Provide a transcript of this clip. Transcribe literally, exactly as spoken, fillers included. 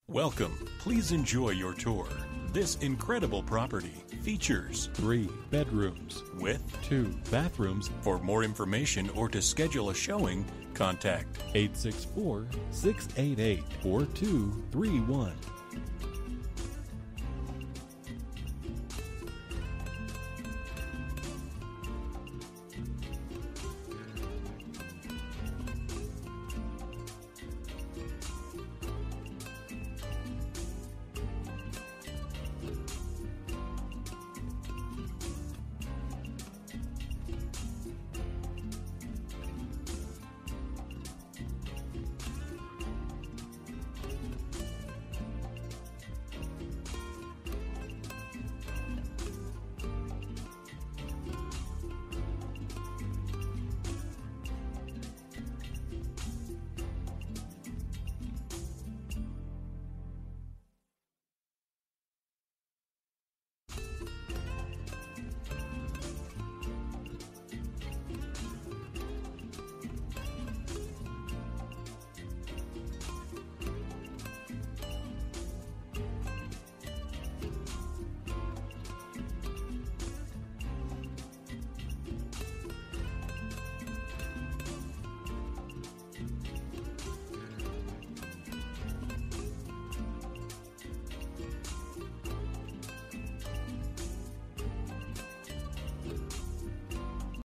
Welcome. Please enjoy your tour. This incredible property features three bedrooms with two bathrooms. For more information or to schedule a showing, contact eight six four, six eight eight, four two three one.